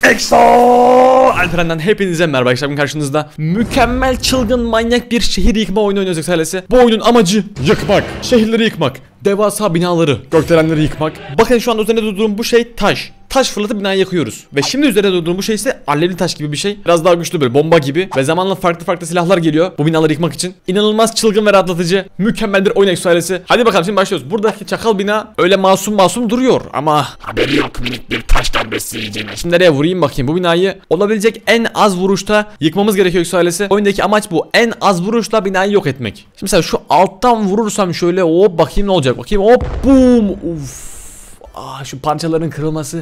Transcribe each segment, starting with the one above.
EXO! Alperen'den hepinize merhaba arkadaşlar, bugün karşınızda mükemmel, çılgın, manyak bir şehir yıkma oyunu oynuyoruz ailesi. Bu oyunun amacı yıkmak, şehirleri yıkmak, devasa binaları, gökdelenleri yıkmak. Bakın şu anda üzerinde durduğum bu şey taş. Taş fırlatıp binayı yakıyoruz. Ve şimdi üzerinde durduğum bu şey ise alevli taş gibi bir şey. Biraz daha güçlü, böyle bomba gibi. Ve zamanla farklı silahlar geliyor bu binaları yıkmak için. İnanılmaz çılgın ve rahatlatıcı, mükemmel bir oyun EXO ailesi. Hadi bakalım, şimdi başlıyoruz. Buradaki çakal bina öyle masum duruyor ama haberi yok, bir taş darbesi yiyeceğim. Şimdi nereye vurayım bakayım? Bu binayı olabilecek en az vuruşta yıkmamız gerekiyor EXO ailesi. Oyundaki amaç bu. En az vuruşla binayı yok etmek. Şimdi mesela şu alttan vurursam şöyle, hop bakayım ne olacak. Bakayım, hop, boom. Uf. Şu parçaların kırılması.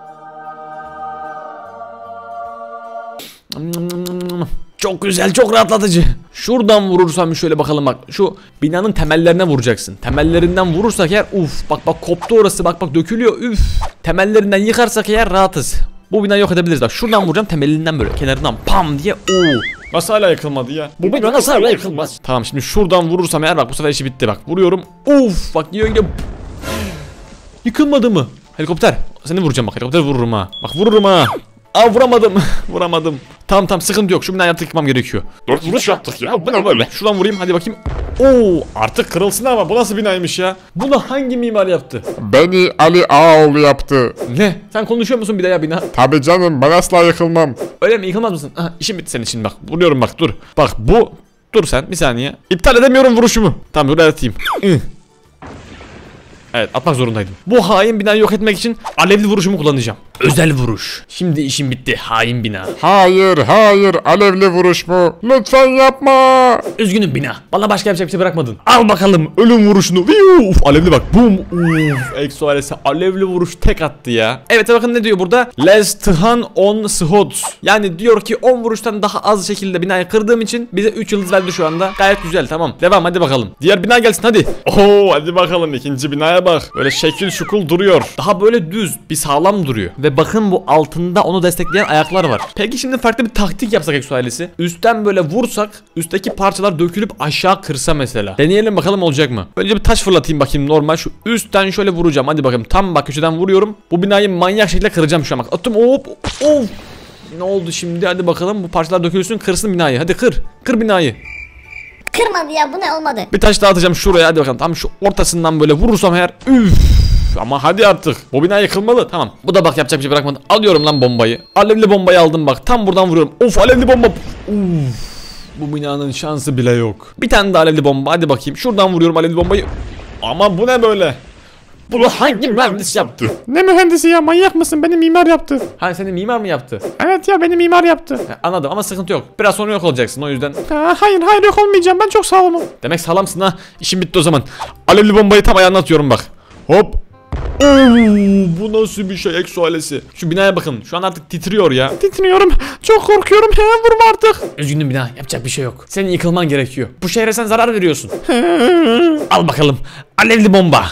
Çok güzel, çok rahatlatıcı. Şuradan vurursam şöyle bakalım, bak. Şu binanın temellerine vuracaksın. Temellerinden vurursak eğer, bak koptu orası, bak dökülüyor, Temellerinden yıkarsak eğer rahatız. Bu binayı yok edebiliriz. Bak şuradan vuracağım, temelinden böyle kenarından pam diye. Nasıl hala yıkılmadı ya? Bu bina nasıl hala yıkılmaz? Tamam, şimdi şuradan vurursam eğer, bak bu sefer işi bitti, bak. Vuruyorum. Bak gidiyor. Yıkılmadı mı? Helikopter. Seni vuracağım bak. Helikopter vururum ha. Bak vururum ha. Vuramadım. Vuramadım. Tamam sıkıntı yok. Şu binayı artık yıkmam gerekiyor. 4 vuruş yaptık ya. Bu ne böyle? Şuradan vurayım, hadi bakayım. Artık kırılsın ama bu nasıl binaymış ya? Bunu hangi mimar yaptı? Beni Ali Ağaoğlu yaptı. Ne? Sen konuşuyor musun bir de ya bina? Tabii canım, ben asla yıkılmam. Öyle mi, yıkılmaz mısın? İşim bitti senin için, bak. Vuruyorum bak, dur. Bak bu. Dur sen bir saniye. İptal edemiyorum vuruşumu. Tamam, dur atayım. Evet, atmak zorundaydım. Bu hain binayı yok etmek için alevli vuruşumu kullanacağım. Özel vuruş. Şimdi işim bitti, hain bina. Hayır, alevli vuruş mu? Lütfen yapma. Üzgünüm bina. Bana başka yapacak bir şey bırakmadın. Al bakalım ölüm vuruşunu. Alevli bak. Boom. EXO ailesi alevli vuruş tek attı ya. Evet, bakın ne diyor burada? Les than on shots. Yani diyor ki 10 vuruştan daha az şekilde binayı kırdığım için bize 3 yıldız verdi şu anda. Gayet güzel, tamam. Devam, hadi bakalım. Diğer bina gelsin hadi. Hadi bakalım, ikinci binaya bak. Böyle şekil şukul duruyor. Daha böyle düz, bir sağlam duruyor. Ve bakın bu altında onu destekleyen ayaklar var. Peki şimdi farklı bir taktik yapsak EXO ailesi. Üstten böyle vursak, üstteki parçalar dökülüp aşağı kırsa mesela. Deneyelim bakalım, olacak mı? Önce bir taş fırlatayım bakayım, normal. Şu üstten şöyle vuracağım, hadi bakayım. Tam bak köşeden vuruyorum. Bu binayı manyak şekilde kıracağım şu an, bak. Attım, Ne oldu şimdi? Hadi bakalım, bu parçalar dökülsün, kırsın binayı. Hadi kır binayı. Kırmadı ya, bu ne, olmadı. Bir taş daha atacağım şuraya, hadi bakalım. Tam şu ortasından böyle vurursam eğer, ama hadi artık. Bu bina yıkılmalı, tamam. Bu da bak yapacak bir şey bırakmadı. Alıyorum lan bombayı. Alevli bombayı aldım bak. Tam buradan vuruyorum. Alevli bomba. Bu binanın şansı bile yok. Bir tane daha alevli bomba, hadi bakayım. Şuradan vuruyorum alevli bombayı. Ama bu ne böyle? Bunu hangi mühendis yaptı? Ne mühendisi ya, manyak mısın? Beni mimar yaptı. Senin mimar mı yaptı? Evet ya, beni mimar yaptı. Anladım ama sıkıntı yok. Biraz sonra yok olacaksın o yüzden. Hayır yok olmayacağım, ben çok sağlamım. Demek sağlamsın ha. İşim bitti o zaman. Alevli bombayı tam ayağına atıyorum bak. Hop. Bu nasıl bir şey EXO ailesi? Şu binaya bakın, şu an artık titriyor ya. Titriyorum, çok korkuyorum, vurma artık. Üzgünüm bina, yapacak bir şey yok. Senin yıkılman gerekiyor. Bu şehre sen zarar veriyorsun. Al bakalım, alevli bomba.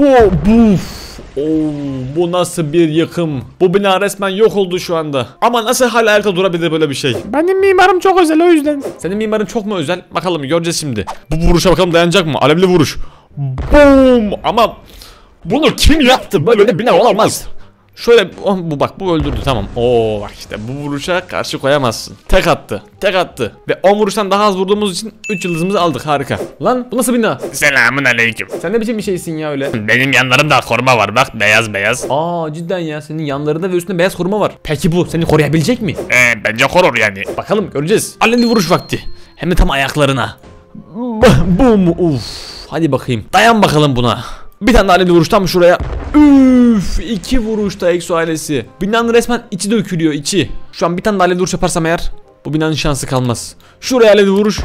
Bu nasıl bir yıkım? Bu bina resmen yok oldu şu anda. Ama nasıl hala ayakta durabilir böyle bir şey? Benim mimarım çok özel, o yüzden. Senin mimarın çok mu özel? Bakalım, göreceğiz şimdi. Bu vuruşa bakalım dayanacak mı? Alevli vuruş. Boom! Ama bunu kim yaptı? Böyle bir bina olamaz. Şöyle, bu öldürdü, tamam. Bak işte bu vuruşa karşı koyamazsın. Tek attı. Ve 10 vuruştan daha az vurduğumuz için 3 yıldızımızı aldık, harika. Lan bu nasıl bina? Selamun aleyküm. Sen ne biçim bir şeysin ya öyle? Benim yanlarımda koruma var bak, beyaz. Cidden ya, senin yanlarında ve üstünde beyaz koruma var. Peki bu seni koruyabilecek mi? Bence korur yani. Bakalım, göreceğiz. Alevli vuruş vakti. Hem de tam ayaklarına. Boom. Hadi bakayım. Dayan bakalım buna. Bir tane alevli vuruş tam şuraya. 2 vuruşta EXO ailesi. Binanın resmen içi dökülüyor, içi. Şu an bir tane alevli vuruş yaparsam eğer, bu binanın şansı kalmaz. Şuraya alevli vuruş.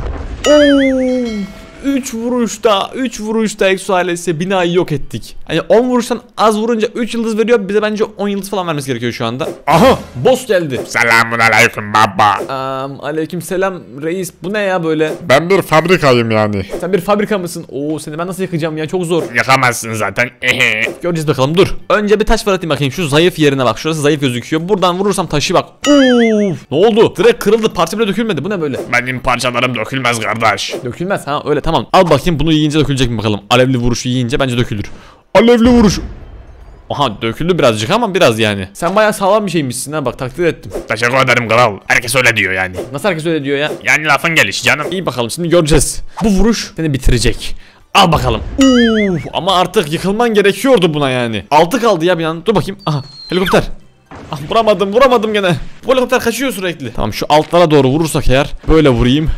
3 vuruşta EXO ailesi binayı yok ettik. Hani 10 vuruştan az vurunca 3 yıldız veriyor. Bize bence 10 yıldız falan vermesi gerekiyor şu anda. Aha, boss geldi. Selamun aleyküm baba. Aleyküm selam reis. Bu ne ya böyle? Ben bir fabrikayım yani. Sen bir fabrika mısın? Seni ben nasıl yıkacağım ya, çok zor. Yıkamazsın zaten. Göreceğiz bakalım, dur. Önce bir taş fırlatayım bakayım, şu zayıf yerine bak. Şurası zayıf gözüküyor. Buradan vurursam taşı bak. Ne oldu? Direkt kırıldı, parça bile dökülmedi. Bu ne böyle? Benim parçalarım dökülmez kardeş. Dökülmez ha, öyle tamam. Al bakayım, bunu yiyince dökülecek mi bakalım. Alevli vuruşu yiyince bence dökülür. Alevli vuruş. Aha döküldü birazcık ama biraz yani. Sen bayağı sağlam bir şeymişsin ha, bak takdir ettim. Teşekkür ederim kral. Herkes öyle diyor yani. Nasıl herkes öyle diyor ya? Yani lafın gelişi canım. İyi bakalım, şimdi göreceğiz. Bu vuruş seni bitirecek. Al bakalım. Ama artık yıkılman gerekiyordu buna yani. 6 kaldı ya bir an. Dur bakayım. Aha helikopter. Ah, vuramadım gene. Bu helikopter kaçıyor sürekli. Tamam, şu altlara doğru vurursak eğer. Böyle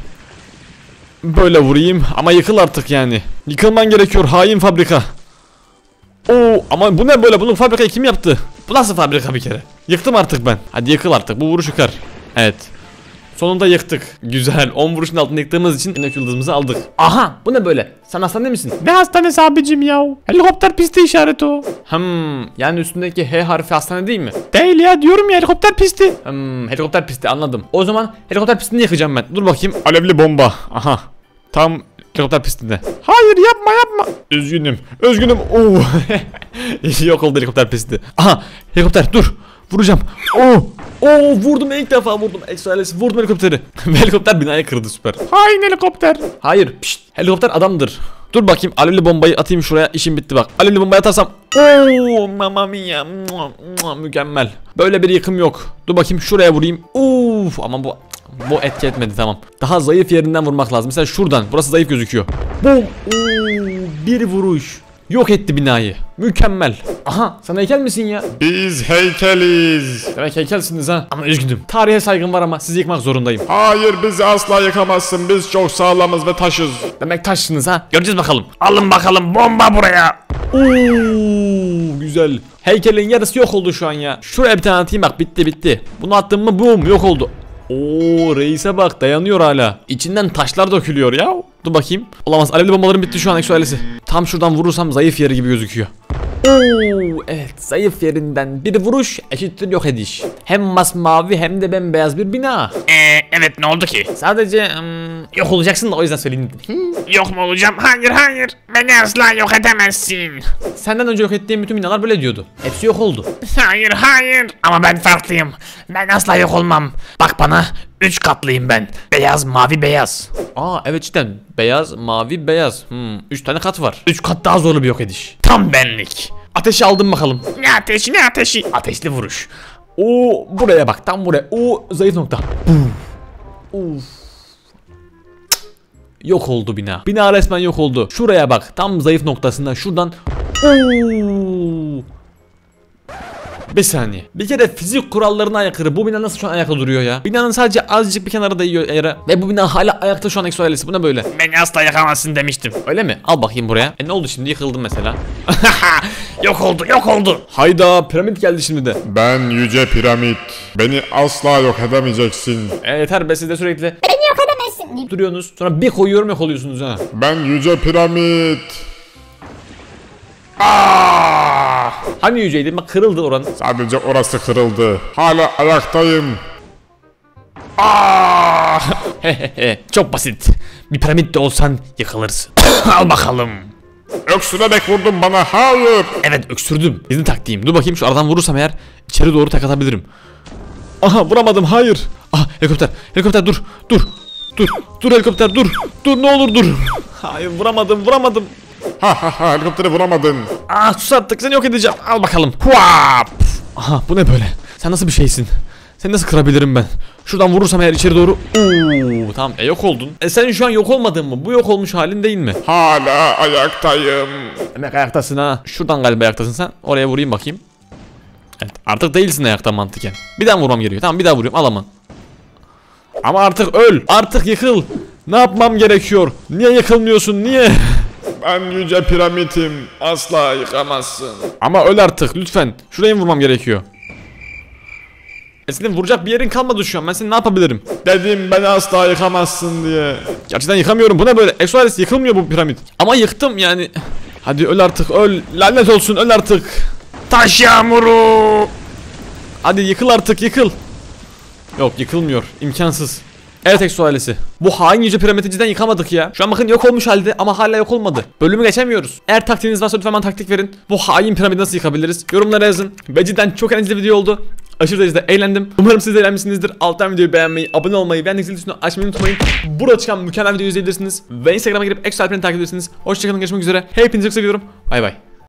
vurayım. Ama yıkıl artık yani. Yıkılman gerekiyor hain fabrika. Oo, ama bu ne böyle? Bunu fabrikayı kim yaptı? Bu nasıl fabrika bir kere? Yıktım artık ben. Hadi yıkıl artık. Bu vuruş yıkar. Evet. Sonunda yıktık. Güzel. 10 vuruşun altında yıktığımız için en yıldızımızı aldık. Aha, bu ne böyle? Sen hastane misin? Ne hastanesi abicim ya? Helikopter pisti işareti o. Yani üstündeki H harfi hastane değil mi? Değil ya, diyorum ya, helikopter pisti. Helikopter pisti, anladım. O zaman helikopter pistini yıkacağım ben. Dur bakayım. Alevli bomba. Aha. Tam helikopter pistinde. Hayır, yapma. Üzgünüm. Oo. Yok oldu helikopter pisti. Aha, helikopter dur. Vuracağım. Vurdum, ilk defa vurdum. Ekstralesi vurdum helikopteri. Helikopter binayı kırdı, süper. Hain helikopter. Hayır, helikopter adamdır. Dur bakayım, alevli bombayı atayım şuraya, işim bitti bak. Alevli bombayı atarsam. Mamma mia. Mükemmel. Böyle bir yıkım yok. Dur bakayım, şuraya vurayım. Ama bu etki etmedi, tamam. Daha zayıf yerinden vurmak lazım. Mesela şuradan, burası zayıf gözüküyor. Bum. Bir vuruş. Yok etti binayı. Mükemmel. Aha, sen heykel misin ya? Biz heykeliz. Demek heykelsiniz ha. Ama üzgünüm. Tarihe saygım var ama sizi yıkmak zorundayım. Hayır, bizi asla yıkamazsın. Biz çok sağlamız ve taşız. Demek taşsınız ha. Göreceğiz bakalım. Alın bakalım bomba buraya. Güzel. Heykelin yarısı yok oldu şu an ya. Şuraya bir tane atayım, bak bitti. Bunu attım mı boom, yok oldu. Reise bak, dayanıyor hala. İçinden taşlar dökülüyor ya. Dur bakayım. Olamaz, alevli bombalarım bitti şu an eksualesi. Tam şuradan vurursam zayıf yeri gibi gözüküyor. Evet, zayıf yerinden bir vuruş eşittir yok ediş. Hem masmavi hem de bembeyaz bir bina. Evet, ne oldu ki? Sadece yok olacaksın da o yüzden söyleyeyim dedim. Yok mu olacağım? Hayır. Beni asla yok edemezsin. Senden önce yok ettiğim bütün binalar böyle diyordu. Hepsi yok oldu. Hayır. Ama ben farklıyım. Ben asla yok olmam. Bak bana. 3 katlıyım ben. Beyaz, mavi, beyaz. Evet cidden. Beyaz, mavi, beyaz. 3 tane kat var. 3 kat daha zorlu bir yok ediş. Tam benlik. Ateşi aldım bakalım. Ne ateşi? Ateşli vuruş. Buraya bak, tam buraya. Zayıf nokta. Uf. Yok oldu bina. Bina resmen yok oldu. Şuraya bak, tam zayıf noktasından şuradan. Bir saniye. Bir kere fizik kurallarına aykırı. Bu bina nasıl şu an ayakta duruyor ya? Binanın sadece azıcık bir kenarı değiyor yere. Ve bu bina hala ayakta şu an Exo ailesi. Bu ne böyle? Beni asla yakamazsın demiştim. Öyle mi? Al bakayım buraya. Ne oldu şimdi? Yıkıldım mesela. Yok oldu. Hayda, piramit geldi şimdi de. Ben yüce piramit. Beni asla yok edemeyeceksin. Yeter be, siz de sürekli Beni yok edemezsin deyip duruyorsunuz. Sonra bir koyuyorum, yok oluyorsunuz ha. Ben yüce piramit. Hani yüceydi? Bak kırıldı oranın. Sadece orası kırıldı. Hala ayaktayım. Çok basit. Bir piramit de olsan yıkılırsın. Al bakalım. Öksürerek vurdun bana, hayır. Evet, öksürdüm. Bizim taktiğim. Dur bakayım, şu aradan vurursam eğer içeri doğru tek atabilirim. Aha, vuramadım, hayır. Helikopter dur helikopter dur. Ne olur dur. Hayır, vuramadım. Helikopteri vuramadın. Sus artık, seni yok edeceğim. Al bakalım. Huap. Aha, bu ne böyle? Sen nasıl bir şeysin? Seni nasıl kırabilirim ben? Şuradan vurursam eğer içeri doğru. Tamam, yok oldun. Sen şu an yok olmadın mı? Bu yok olmuş halin değil mi? Hala ayaktayım. Demek ayaktasın ha. Şuradan galiba ayaktasın sen. Oraya vurayım bakayım. Evet, artık değilsin ayakta mantıken. Bir daha vurmam gerekiyor. Tamam, bir daha vuruyorum. Al aman. Ama artık öl. Artık yıkıl. Ne yapmam gerekiyor? Niye yıkılmıyorsun? Niye? Ben yüce piramitim. Asla yıkamazsın. Ama öl artık lütfen. Şuraya mı vurmam gerekiyor? Senin vuracak bir yerin kalmadı şu an. Ben seni ne yapabilirim? Dedim beni asla yıkamazsın diye. Gerçekten yıkamıyorum. Bu ne böyle? Exoales yıkılmıyor bu piramit. Ama yıktım yani. Hadi öl artık, öl. Lanet olsun, öl artık. Taş yağmuru. Hadi yıkıl artık, yıkıl. Yok, yıkılmıyor. İmkansız. Evet Exo ailesi. Bu hain yüce piramidi cidden yıkamadık ya. Şu an bakın yok olmuş halde ama hala yok olmadı. Bölümü geçemiyoruz. Eğer taktiğiniz varsa lütfen bana taktik verin. Bu hain piramidi nasıl yıkabiliriz? Yorumlara yazın. Ve cidden çok eğlenceli bir video oldu. Aşırı derecede eğlendim. Umarım siz de eğlenmişsinizdir. Alttan videoyu beğenmeyi, abone olmayı, beğendiğiniz zil tuşunu açmayı unutmayın. Burada çıkan mükemmel videoyu izleyebilirsiniz. Ve Instagram'a girip Exo Alperen'i takip edebilirsiniz. Hoşçakalın, görüşmek üzere. Hepinizi çok seviyorum. Bay bay.